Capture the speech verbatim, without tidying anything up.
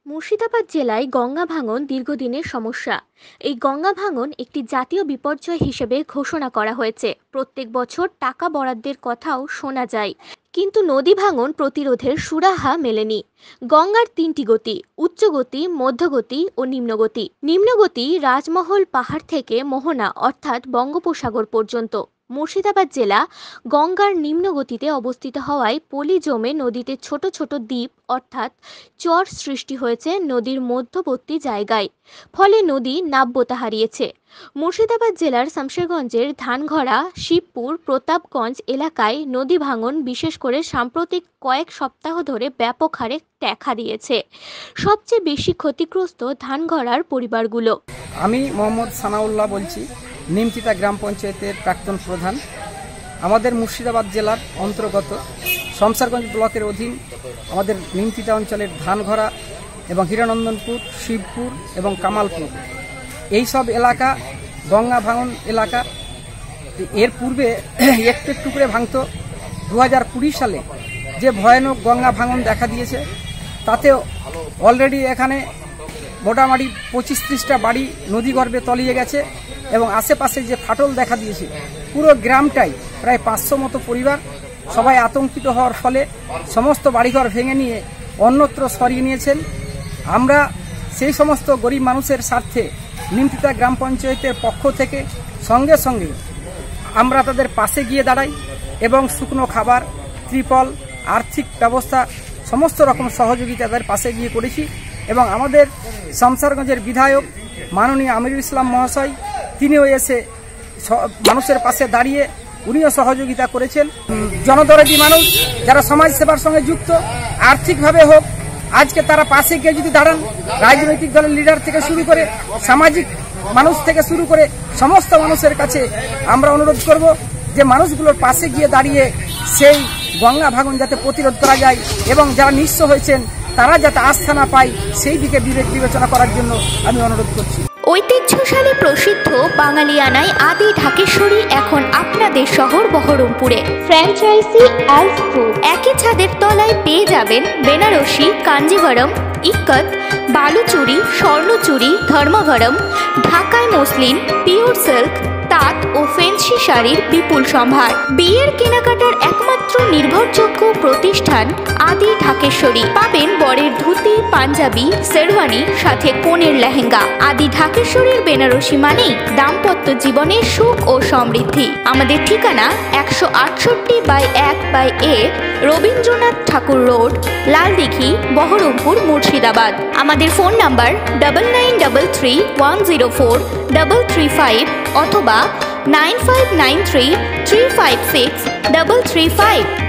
মুর্শিদাবাদ জেলায় গঙ্গা ভাঙন দীর্ঘদিনের সমস্যা। এই গঙ্গা ভাঙন একটি জাতীয় বিপর্যয় হিসেবে ঘোষণা করা হয়েছে। প্রত্যেক বছর টাকা বরাদ্দের কথাও শোনা যায়, কিন্তু নদী ভাঙন প্রতিরোধের সুরাহা মেলেনি। গঙ্গার তিনটি গতি: উচ্চ গতি, মধ্যগতি ও নিম্নগতি। নিম্নগতি রাজমহল পাহাড় থেকে মোহনা অর্থাৎ বঙ্গোপসাগর পর্যন্ত। মুর্শিদাবাদ জেলা গঙ্গার নিম্ন গতিতে অবস্থিত হওয়ায় পলি জমে নদীতে ছোট ছোট দ্বীপ অর্থাৎ চর সৃষ্টি হয়েছে নদীর মধ্যবর্তী জায়গায়, ফলে নদী নাব্যতা হারিয়েছে। মুর্শিদাবাদ জেলার শামশেরগঞ্জের ধানঘড়া, শিবপুর, প্রতাপগঞ্জ এলাকায় নদী ভাঙন বিশেষ করে সাম্প্রতিক কয়েক সপ্তাহ ধরে ব্যাপক হারে দেখা দিয়েছে। সবচেয়ে বেশি ক্ষতিগ্রস্ত ধানঘড়ার পরিবারগুলো। আমি মোহাম্মদ সানাউল্লাহ বলছি, নিমতিতা গ্রাম পঞ্চায়েতের প্রাক্তন প্রধান। আমাদের মুর্শিদাবাদ জেলার অন্তর্গত শামশেরগঞ্জ ব্লকের অধীন আমাদের নিমতিতা অঞ্চলের ধানঘড়া এবং হীরানন্দনপুর, শিবপুর এবং কামালপুর এই সব এলাকা গঙ্গা ভাঙন এলাকা। এর পূর্বে একটু একটু করে ভাঙত। দু হাজার কুড়ি সালে যে ভয়ানক গঙ্গা ভাঙন দেখা দিয়েছে, তাতে অলরেডি এখানে মোটামুটি পঁচিশ ত্রিশটা বাড়ি নদীগর্ভে তলিয়ে গেছে এবং আশেপাশে যে ফাটল দেখা দিয়েছে পুরো গ্রামটাই প্রায় পাঁচশো মতো পরিবার সবাই আতঙ্কিত হওয়ার ফলে সমস্ত বাড়িঘর ভেঙে নিয়ে অন্যত্র সরিয়ে নিয়েছেন। আমরা সেই সমস্ত গরিব মানুষের স্বার্থে নিমতিতা গ্রাম পঞ্চায়েতের পক্ষ থেকে সঙ্গে সঙ্গে আমরা তাদের পাশে গিয়ে দাঁড়াই এবং শুকনো খাবার, ত্রিপল, আর্থিক ব্যবস্থা সমস্ত রকম সহযোগিতা তাদের পাশে গিয়ে করেছি। এবং আমাদের শামশেরগঞ্জের বিধায়ক মাননীয় আমিরুল ইসলাম মহাশয়, তিনিও এসে মানুষের পাশে দাঁড়িয়ে উনিও সহযোগিতা করেছেন। জনদরদি মানুষ যারা সমাজ সেবার সঙ্গে যুক্ত, আর্থিকভাবে হোক, আজকে তারা পাশে গিয়ে যদি দাঁড়ান, রাজনৈতিক দলের লিডার থেকে শুরু করে সামাজিক মানুষ থেকে শুরু করে সমস্ত মানুষের কাছে আমরা অনুরোধ করব যে মানুষগুলোর পাশে গিয়ে দাঁড়িয়ে সেই গঙ্গা ভাঙন যাতে প্রতিরোধ করা যায় এবং যারা নিঃস্ব হয়েছেন তারা যাতে আস্থা না পায় সেই দিকে বিবেক বিবেচনা করার জন্য আমি অনুরোধ করছি। ঐতিহ্যশালী প্রসিদ্ধ বাঙালিয়ানায় আদি ঢাকেশ্বরী এখন আপনাদের শহর বহরমপুরে। ফ্র্যাঞ্চাইজি অ্যালস গ্রুপ। একই ছাদের তলায় পেয়ে যাবেন বেনারসি, কাঞ্জিভরম, ইক্কত, বালুচুরি, স্বর্ণচুরি, ধর্মভরম, ঢাকাই মসলিন, পিওর সিল্ক, তাঁত ও ফেন্সি শাড়ির বিপুল সম্ভার। বিয়ের কেনাকাটার একমাত্র নির্ভরযোগ্য প্রতিষ্ঠান আদি ঢাকেশ্বরী। পাবেন বরের ধুতি, পাঞ্জাবি, শেরওয়ানি, সাথে কনের লেহেঙ্গা। আদি ঢাকেশ্বরীর বেনারসি মানেই দাম্পত্য জীবনের সুখ ও সমৃদ্ধি। আমাদের ঠিকানা একশো আটষট্টি বাই এক by A, Rabindranath Thakur road, Laldighi, Baharampur, Murshidabad. আমাদের phone number double nine double three one zero four double three five অথবা nine five nine three three five six double three five.